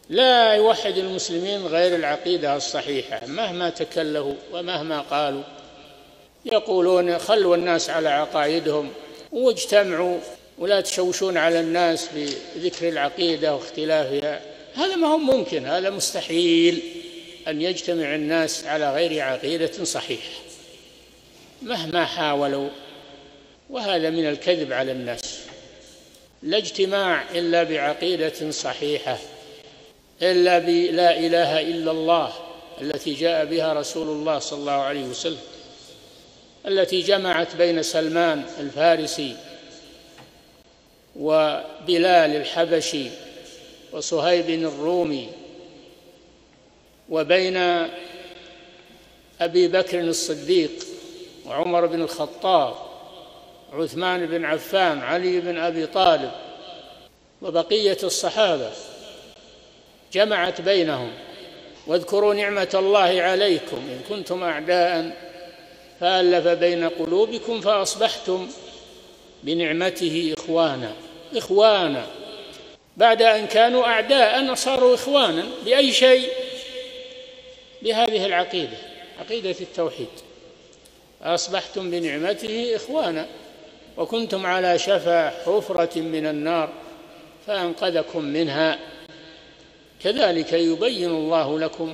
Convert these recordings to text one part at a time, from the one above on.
لا يوحد المسلمين غير العقيدة الصحيحة مهما تكلفوا ومهما قالوا. يقولون خلوا الناس على عقائدهم واجتمعوا ولا تشوشون على الناس بذكر العقيدة واختلافها. هذا ما هو ممكن، هذا مستحيل أن يجتمع الناس على غير عقيدة صحيحة مهما حاولوا، وهذا من الكذب على الناس. لا اجتماع إلا بعقيدة صحيحة، إلا بلا إله إلا الله التي جاء بها رسول الله صلى الله عليه وسلم، التي جمعت بين سلمان الفارسي وبلال الحبشي وصهيب الرومي، وبين أبي بكر الصديق وعمر بن الخطاب عثمان بن عفان علي بن أبي طالب وبقية الصحابة، جمعت بينهم. واذكروا نعمة الله عليكم إن كنتم أعداء فألف بين قلوبكم فأصبحتم بنعمته إخوانا بعد أن كانوا أعداء صاروا إخوانا. بأي شيء؟ بهذه العقيدة، عقيدة التوحيد. أصبحتم بنعمته إخوانا وكنتم على شفا حفرة من النار فأنقذكم منها. كذلك يبين الله لكم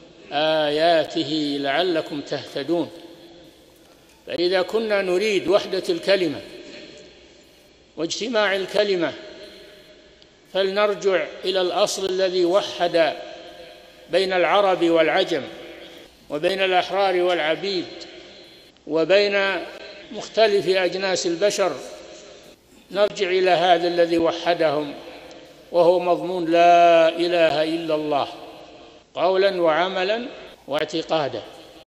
آياته لعلكم تهتدون. فإذا كنا نريد وحدة الكلمة واجتماع الكلمة فلنرجع إلى الأصل الذي وحد بين العرب والعجم وبين الأحرار والعبيد وبين مختلف أجناس البشر. نرجع إلى هذا الذي وحدهم، وهو مضمون لا إله إلا الله قولا وعملا واعتقادا.